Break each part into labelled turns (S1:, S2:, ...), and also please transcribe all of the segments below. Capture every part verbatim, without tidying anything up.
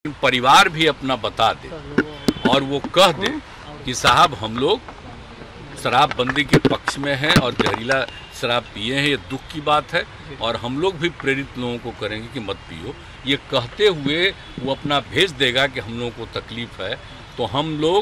S1: परिवार भी अपना बता दे और वो कह दे कि साहब हम लोग शराबबंदी के पक्ष में हैं और जहरीला शराब पिए हैं, ये दुख की बात है और हम लोग भी प्रेरित लोगों को करेंगे कि मत पियो। ये कहते हुए वो अपना भेज देगा कि हम लोगों को तकलीफ़ है, तो हम लोग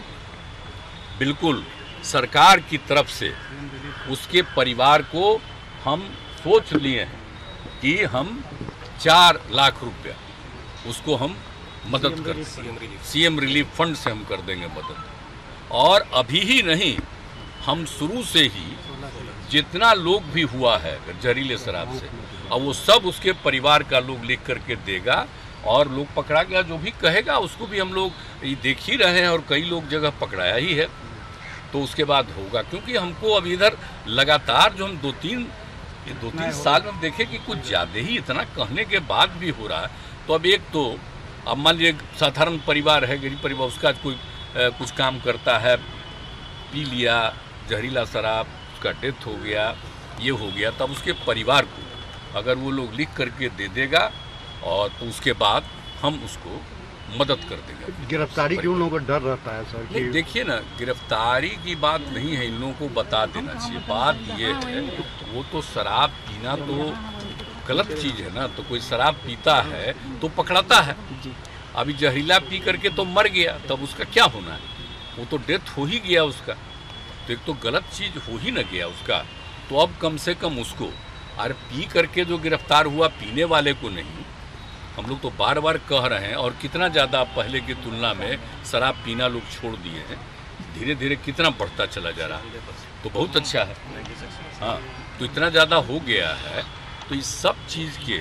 S1: बिल्कुल सरकार की तरफ से उसके परिवार को हम सोच लिए हैं कि हम चार लाख रुपया उसको हम मदद कर सीएम रिलीफ फंड से हम कर देंगे मदद। और अभी ही नहीं, हम शुरू से ही जितना लोग भी हुआ है जहरीले शराब से, अब वो सब उसके परिवार का लोग लिख करके देगा और लोग पकड़ा गया जो भी कहेगा उसको भी हम लोग देख ही रहे हैं और कई लोग जगह पकड़ाया ही है। तो उसके बाद होगा, क्योंकि हमको अब इधर लगातार जो हम दो तीन ये दो तीन साल में देखे कि कुछ ज़्यादा ही इतना कहने के बाद भी हो रहा है। तो अब एक तो अब मान लीजिए साधारण परिवार है, गरीब परिवार, उसका कोई आ, कुछ काम करता है, पी लिया जहरीला शराब, उसका डेथ हो गया, ये हो गया, तब उसके परिवार को अगर वो लोग लिख करके दे देगा और तो उसके बाद हम उसको मदद कर देंगे।
S2: गिरफ्तारी की उन लोगों को डर रहता है सर कि
S1: देखिए ना, गिरफ्तारी की बात नहीं है, इन लोगों को बता देना चाहिए। बात ये है, वो तो शराब पीना तो गलत चीज़ है ना, तो कोई शराब पीता है तो पकड़ाता है। अभी जहरीला पी करके तो मर गया, तब उसका क्या होना है, वो तो डेथ हो ही गया उसका, तो एक तो गलत चीज़ हो ही न गया उसका। तो अब कम से कम उसको, अरे पी करके जो गिरफ्तार हुआ पीने वाले को नहीं, हम लोग तो बार बार कह रहे हैं और कितना ज़्यादा पहले की तुलना में शराब पीना लोग छोड़ दिए हैं, धीरे धीरे कितना बढ़ता चला जा रहा है, तो बहुत अच्छा है। हाँ, तो इतना ज़्यादा हो गया है, तो इस सब चीज़ के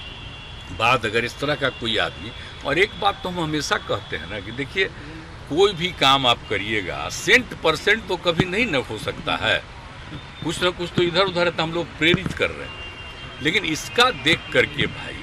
S1: बाद अगर इस तरह का कोई आदमी, और एक बात तो हम हमेशा कहते हैं ना कि देखिए कोई भी काम आप करिएगा सेंट परसेंट तो कभी नहीं न हो सकता है, कुछ ना कुछ तो इधर उधर है, तो हम लोग प्रेरित कर रहे हैं। लेकिन इसका देख करके भाई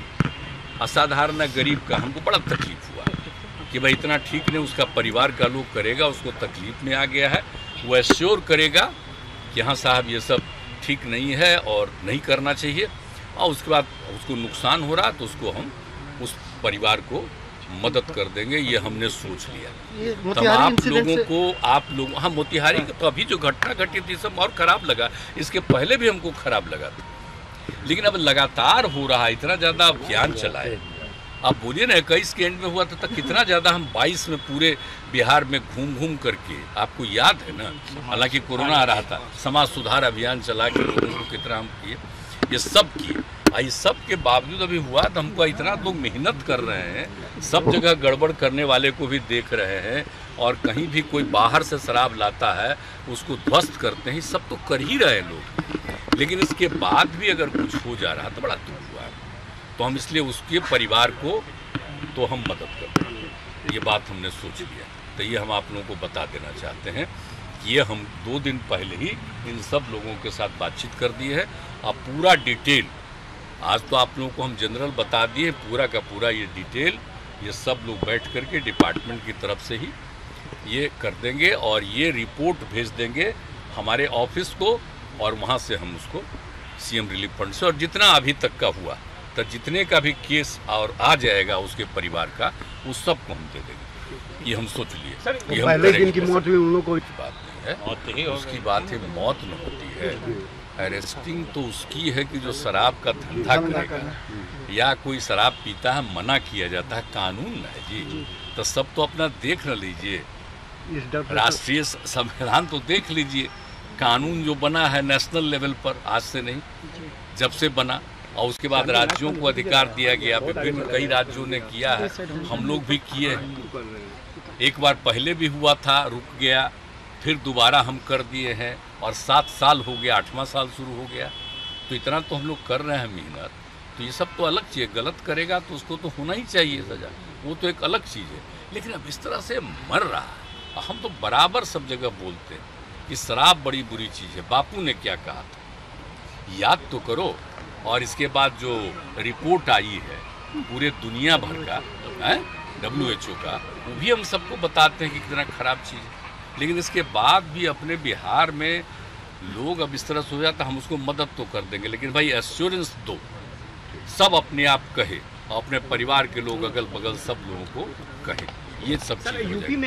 S1: असाधारण गरीब का हमको बड़ा तकलीफ हुआ कि भाई इतना ठीक नहीं, उसका परिवार का लोग करेगा, उसको तकलीफ में आ गया है, वो एश्योर करेगा कि हाँ साहब ये सब ठीक नहीं है और नहीं करना चाहिए, और उसके बाद उसको नुकसान हो रहा तो उसको हम उस परिवार को मदद कर देंगे, ये हमने सोच लिया। तब आप लोगों को आप लोग हाँ मोतिहारी तो अभी जो घटना घटी थी सब और ख़राब लगा, इसके पहले भी हमको ख़राब लगा था, लेकिन अब लगातार हो रहा है, इतना ज़्यादा अभियान चला है। अब बोलिए ना इक्कीस के एंड में हुआ था तक कितना ज़्यादा हम बाईस में पूरे बिहार में घूम घूम करके, आपको याद है ना, हालांकि कोरोना आ रहा था, समाज सुधार अभियान चला के लोगों को कितना हम किए, ये सब किए। इस सब के बावजूद अभी हुआ तो हमको इतना लोग मेहनत कर रहे हैं, सब जगह गड़बड़ करने वाले को भी देख रहे हैं, और कहीं भी कोई बाहर से शराब लाता है उसको ध्वस्त करते हैं, सब तो कर ही रहे लोग। लेकिन इसके बाद भी अगर कुछ हो जा रहा तो बड़ा दुख हुआ है, तो हम इसलिए उसके परिवार को तो हम मदद करते हैं, ये बात हमने सोच लिया। तो ये हम आप लोगों को बता देना चाहते हैं कि ये हम दो दिन पहले ही इन सब लोगों के साथ बातचीत कर दी है। अब पूरा डिटेल आज तो आप लोगों को हम जनरल बता दिए, पूरा का पूरा ये डिटेल ये सब लोग बैठ करके डिपार्टमेंट की तरफ से ही ये कर देंगे और ये रिपोर्ट भेज देंगे हमारे ऑफिस को, और वहाँ से हम उसको सीएम रिलीफ फंड से, और जितना अभी तक का हुआ तो जितने का भी केस और आ जाएगा उसके परिवार का, उस सब को हम दे देंगे। ये हम सोच लिए ये हम
S2: पहले दिन की मौत हुई उन लोगों
S1: की बात नहीं है, उसकी बात है, मौत न होती है। अरेस्टिंग तो उसकी है कि जो शराब का धंधा करेगा या कोई शराब पीता है, मना किया जाता है, कानून है जी। तो सब तो अपना देख न लीजिए, राष्ट्रीय संविधान तो देख लीजिए, कानून जो बना है नेशनल लेवल पर, आज से नहीं, जब से बना, और उसके बाद राज्यों को अधिकार दिया गया, विभिन्न कई राज्यों ने किया है, हम लोग भी किए हैं। एक बार पहले भी हुआ था, रुक गया, फिर दोबारा हम कर दिए हैं, और सात साल हो गया, आठवां साल शुरू हो गया, तो इतना तो हम लोग कर रहे हैं मेहनत। तो ये सब तो अलग चीज़ है, गलत करेगा तो उसको तो होना ही चाहिए सजा, वो तो एक अलग चीज़ है। लेकिन अब इस तरह से मर रहा है, हम तो बराबर सब जगह बोलते हैं कि शराब बड़ी बुरी चीज़ है, बापू ने क्या कहा था, याद तो करो। और इसके बाद जो रिपोर्ट आई है पूरे दुनिया भर का है डब्ल्यू एच ओ का, वो भी हम सबको बताते हैं कि कितना ख़राब चीज़ है। लेकिन इसके बाद भी अपने बिहार में लोग अब इस तरह से हो जाता, हम उसको मदद तो कर देंगे, लेकिन भाई एश्योरेंस दो, सब अपने आप कहे और अपने परिवार के लोग, अगल बगल सब लोगों को कहें। ये सब चीज़ हो जाएगी।